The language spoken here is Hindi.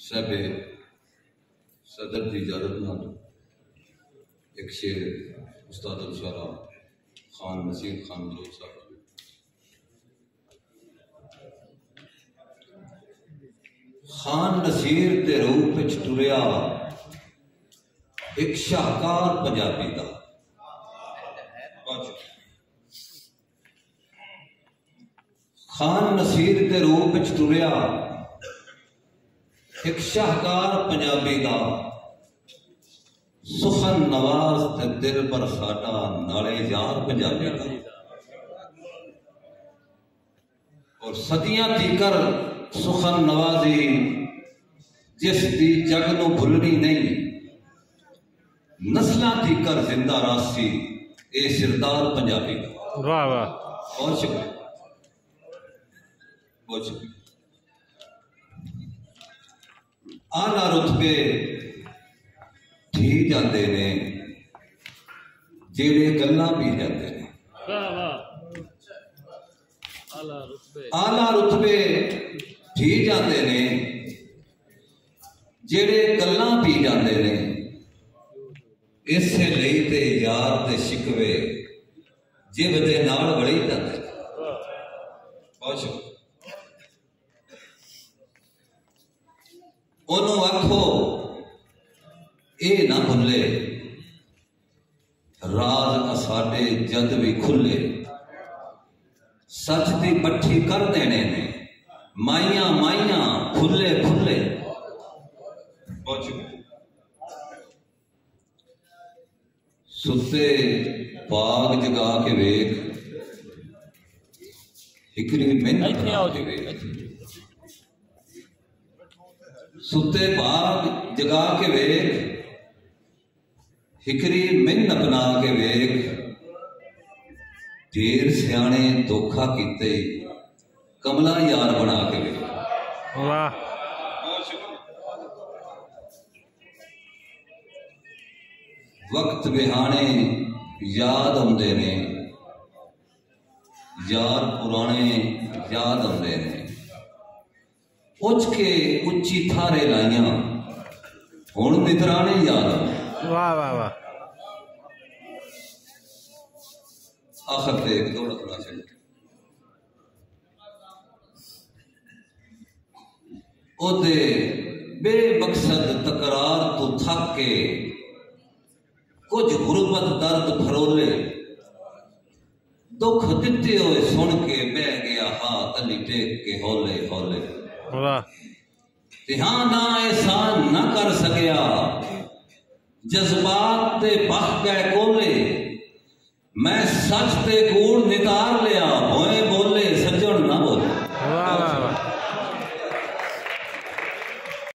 साहब सदर की इजाजत नाल एक शेर उस्ताद अल-शुरा खान नसीर खान बलोच साहब खान नसीर के रूप विच टुरिया एक शाहकार पंजाबी का खान नसीर के रूप विच टुरिया एक शाहकार पंजाबी का सुखन नवाज ते दिल पर साडा नाले यार पंजाबी का और सदियां तीकर सुखन नवाजी जिसकी जग नूं भुलनी नहीं नस्लां तीकर जिंदा रासी ए सिरदार पंजाबी का। वाह वाह बहुत शुक्रिया बहुत शुक्रिया। आला रुतबे धी जाते ने जेड़े गल्लां पी जाते ने। आला रुतबे धी जाते ने जेड़े गल्लां पी जाते ने। इसे लई ते यार ते शिकवे जिब दे नाल वड़ी जाते। बहुत शुक्रिया। ओनू आखो ए ना भुले राज असाडे जद भी खुले सच दी पट्ठी कर देने ने माइया माइया फुले फुले। बहुत शुक्रिया। सुते बाग जगा के वेख हिकरी मेहनत के वेख सुते बाग जगा के वेख हिकरी मिन अपना के वेख ढेर सियाने धोखा कीते कमला यार बना के वेख। वाह वक्त बिहाने याद आउंदे ने यार पुराने याद आउंदे ने उच के उच्ची थारे लाइया हुण मित्राने याद। वाह वाह वाह आखिर ते एक दौड़ खड़ा चाहिए ओदे बेमकसद तकरार तो थक के कुछ गुरबत दर्द फरोले दुख दिते हुए सुन के बह गया हाथ अली टेक के हौले हौले। ध्यान ना एहसान न कर सकिया जज्बात ते बह गए कोले मैं सच ते कूड़ नितार लिया भोए बोले।